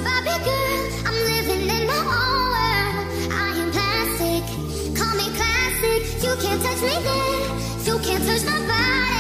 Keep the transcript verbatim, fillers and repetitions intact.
Barbie girl, I'm living in my own world. I am plastic, call me classic. You can't touch me there, you can't touch my body.